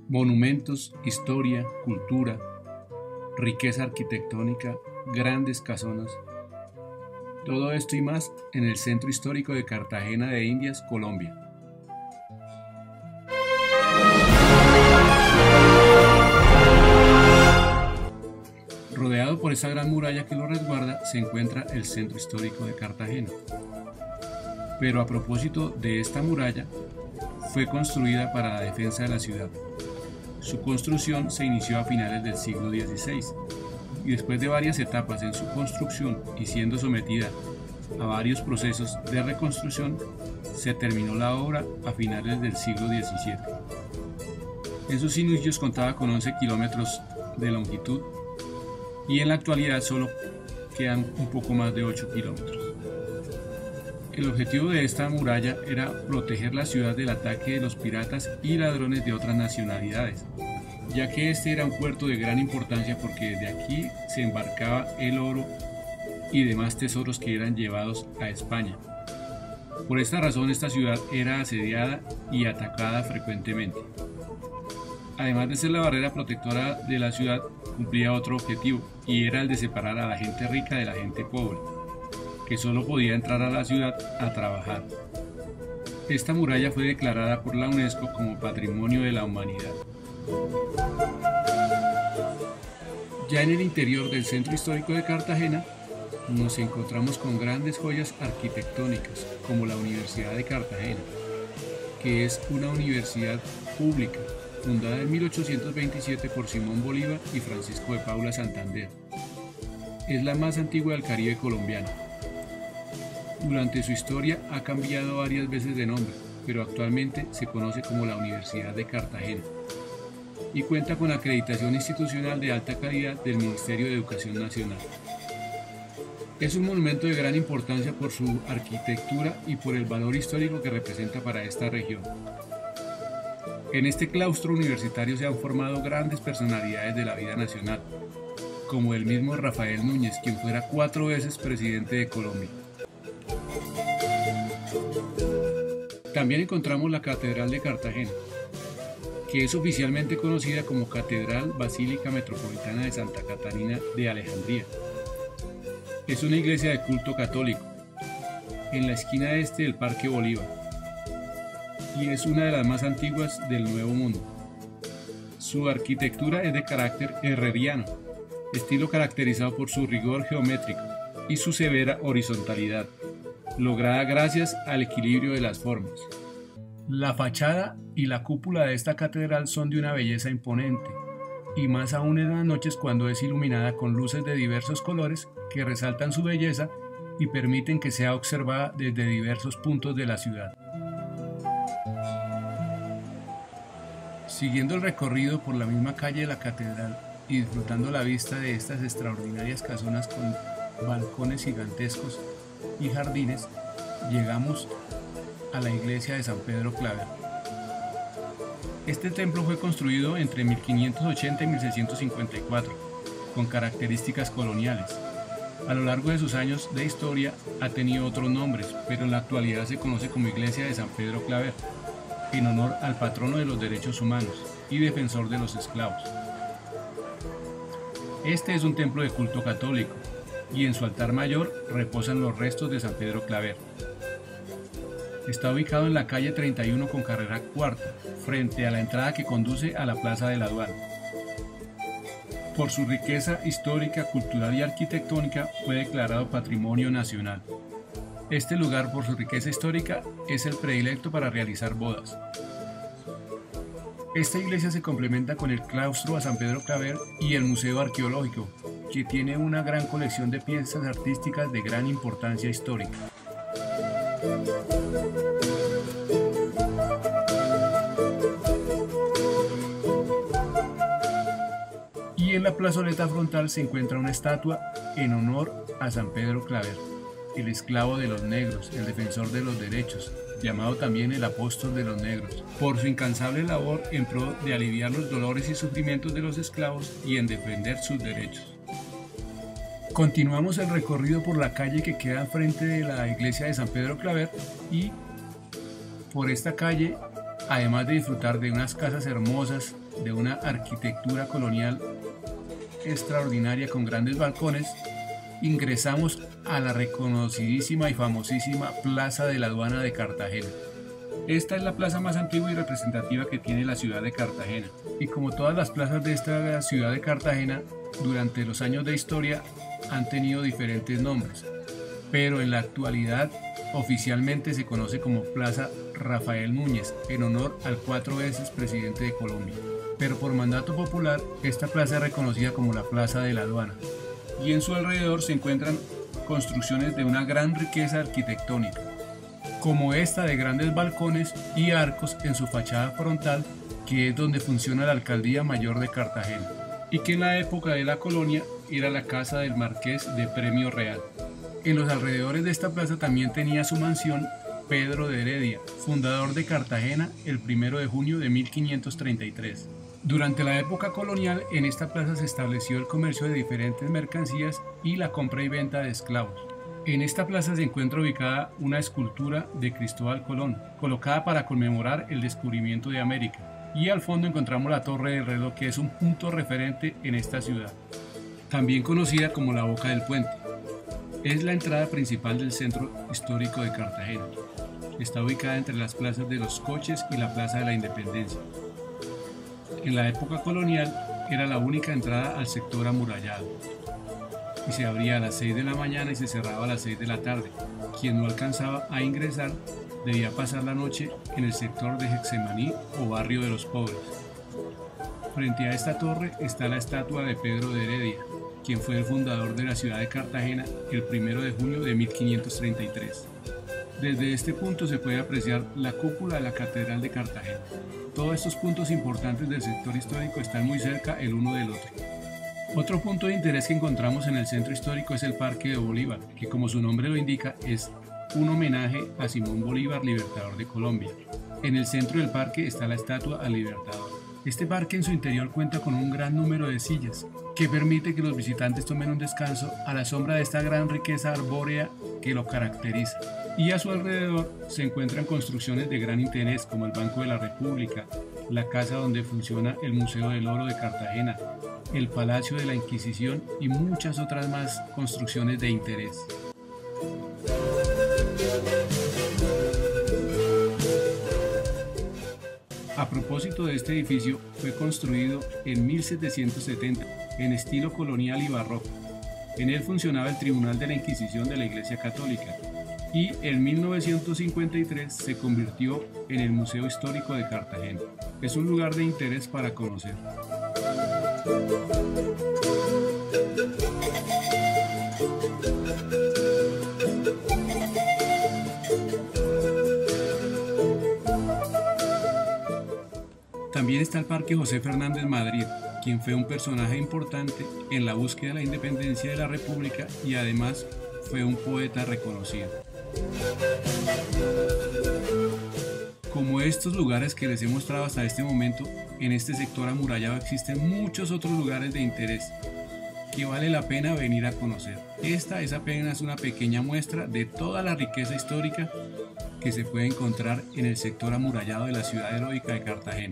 Monumentos, historia, cultura, riqueza arquitectónica, grandes casonas. Todo esto y más en el Centro Histórico de Cartagena de Indias, Colombia. Rodeado por esa gran muralla que lo resguarda, se encuentra el Centro Histórico de Cartagena. Pero a propósito de esta muralla, fue construida para la defensa de la ciudad. Su construcción se inició a finales del siglo XVI y después de varias etapas en su construcción y siendo sometida a varios procesos de reconstrucción, se terminó la obra a finales del siglo XVII. En sus inicios contaba con 11 kilómetros de longitud y en la actualidad solo quedan un poco más de 8 kilómetros. El objetivo de esta muralla era proteger la ciudad del ataque de los piratas y ladrones de otras nacionalidades, ya que este era un puerto de gran importancia porque desde aquí se embarcaba el oro y demás tesoros que eran llevados a España. Por esta razón esta ciudad era asediada y atacada frecuentemente. Además de ser la barrera protectora de la ciudad, cumplía otro objetivo y era el de separar a la gente rica de la gente pobre, que solo podía entrar a la ciudad a trabajar. Esta muralla fue declarada por la UNESCO como Patrimonio de la Humanidad. Ya en el interior del Centro Histórico de Cartagena, nos encontramos con grandes joyas arquitectónicas, como la Universidad de Cartagena, que es una universidad pública, fundada en 1827 por Simón Bolívar y Francisco de Paula Santander. Es la más antigua del Caribe colombiano. Durante su historia ha cambiado varias veces de nombre, pero actualmente se conoce como la Universidad de Cartagena y cuenta con acreditación institucional de alta calidad del Ministerio de Educación Nacional. Es un monumento de gran importancia por su arquitectura y por el valor histórico que representa para esta región. En este claustro universitario se han formado grandes personalidades de la vida nacional, como el mismo Rafael Núñez, quien fuera 4 veces presidente de Colombia. También encontramos la Catedral de Cartagena, que es oficialmente conocida como Catedral Basílica Metropolitana de Santa Catalina de Alejandría. Es una iglesia de culto católico, en la esquina este del Parque Bolívar, y es una de las más antiguas del Nuevo Mundo. Su arquitectura es de carácter herreriano, estilo caracterizado por su rigor geométrico y su severa horizontalidad, lograda gracias al equilibrio de las formas. La fachada y la cúpula de esta catedral son de una belleza imponente, y más aún en las noches cuando es iluminada con luces de diversos colores que resaltan su belleza y permiten que sea observada desde diversos puntos de la ciudad. Siguiendo el recorrido por la misma calle de la catedral y disfrutando la vista de estas extraordinarias casonas con balcones gigantescos y jardines, llegamos a la iglesia de San Pedro Claver. Este templo fue construido entre 1580 y 1654, con características coloniales. A lo largo de sus años de historia ha tenido otros nombres, pero en la actualidad se conoce como Iglesia de San Pedro Claver, en honor al patrono de los derechos humanos y defensor de los esclavos. Este es un templo de culto católico, y en su altar mayor reposan los restos de San Pedro Claver. Está ubicado en la calle 31 con carrera cuarta, frente a la entrada que conduce a la Plaza de la Aduana. Por su riqueza histórica, cultural y arquitectónica fue declarado Patrimonio Nacional. Este lugar, por su riqueza histórica, es el predilecto para realizar bodas. Esta iglesia se complementa con el claustro a San Pedro Claver y el Museo Arqueológico, que tiene una gran colección de piezas artísticas de gran importancia histórica. Y en la plazoleta frontal se encuentra una estatua en honor a San Pedro Claver, el esclavo de los negros, el defensor de los derechos, llamado también el apóstol de los negros, por su incansable labor en pro de aliviar los dolores y sufrimientos de los esclavos y en defender sus derechos. Continuamos el recorrido por la calle que queda frente de la iglesia de San Pedro Claver y por esta calle, además de disfrutar de unas casas hermosas de una arquitectura colonial extraordinaria con grandes balcones, ingresamos a la reconocidísima y famosísima Plaza de la Aduana de Cartagena. Esta es la plaza más antigua y representativa que tiene la ciudad de Cartagena, y como todas las plazas de esta ciudad de Cartagena, durante los años de historia han tenido diferentes nombres, pero en la actualidad oficialmente se conoce como Plaza Rafael Núñez, en honor al 4 veces presidente de Colombia. Pero por mandato popular, esta plaza es reconocida como la Plaza de la Aduana, y en su alrededor se encuentran construcciones de una gran riqueza arquitectónica, como esta de grandes balcones y arcos en su fachada frontal, que es donde funciona la Alcaldía Mayor de Cartagena, y que en la época de la colonia era la casa del Marqués de Premio Real. En los alrededores de esta plaza también tenía su mansión Pedro de Heredia, fundador de Cartagena el 1 de junio de 1533. Durante la época colonial, en esta plaza se estableció el comercio de diferentes mercancías y la compra y venta de esclavos. En esta plaza se encuentra ubicada una escultura de Cristóbal Colón, colocada para conmemorar el descubrimiento de América. Y al fondo encontramos la Torre del Reloj, que es un punto referente en esta ciudad, también conocida como la Boca del Puente. Es la entrada principal del centro histórico de Cartagena. Está ubicada entre las plazas de los Coches y la Plaza de la Independencia. En la época colonial era la única entrada al sector amurallado, y se abría a las 6 de la mañana y se cerraba a las 6 de la tarde. Quien no alcanzaba a ingresar debía pasar la noche en el sector de Getsemaní o barrio de los pobres. Frente a esta torre está la estatua de Pedro de Heredia, quien fue el fundador de la ciudad de Cartagena el 1 de junio de 1533. Desde este punto se puede apreciar la cúpula de la Catedral de Cartagena. Todos estos puntos importantes del sector histórico están muy cerca el uno del otro. Otro punto de interés que encontramos en el centro histórico es el Parque de Bolívar, que como su nombre lo indica es un homenaje a Simón Bolívar, libertador de Colombia. En el centro del parque está la estatua al libertador. Este parque en su interior cuenta con un gran número de sillas, que permite que los visitantes tomen un descanso a la sombra de esta gran riqueza arbórea que lo caracteriza. Y a su alrededor se encuentran construcciones de gran interés como el Banco de la República, la casa donde funciona el Museo del Oro de Cartagena, el Palacio de la Inquisición y muchas otras más construcciones de interés. A propósito de este edificio, fue construido en 1770 en estilo colonial y barroco. En él funcionaba el Tribunal de la Inquisición de la Iglesia Católica, y en 1953 se convirtió en el Museo Histórico de Cartagena. Es un lugar de interés para conocer. También está el Parque José Fernández Madrid, quien fue un personaje importante en la búsqueda de la independencia de la República y además fue un poeta reconocido. Como estos lugares que les he mostrado hasta este momento, en este sector amurallado existen muchos otros lugares de interés que vale la pena venir a conocer. Esta es apenas una pequeña muestra de toda la riqueza histórica que se puede encontrar en el sector amurallado de la ciudad heroica de Cartagena.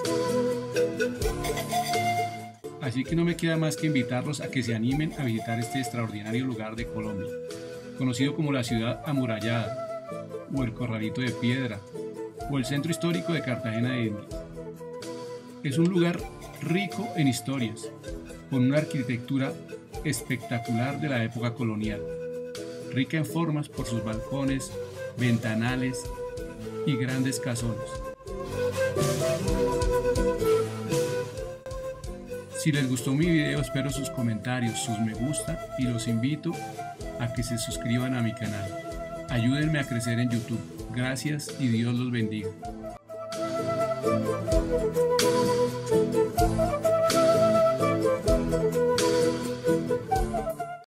Así que no me queda más que invitarlos a que se animen a visitar este extraordinario lugar de Colombia, conocido como la ciudad amurallada, o el Corralito de Piedra, o el centro histórico de Cartagena de Indias. Es un lugar rico en historias, con una arquitectura espectacular de la época colonial, rica en formas por sus balcones, ventanales y grandes casonas. Si les gustó mi video, espero sus comentarios, sus me gusta y los invito a que se suscriban a mi canal. Ayúdenme a crecer en YouTube. Gracias y Dios los bendiga.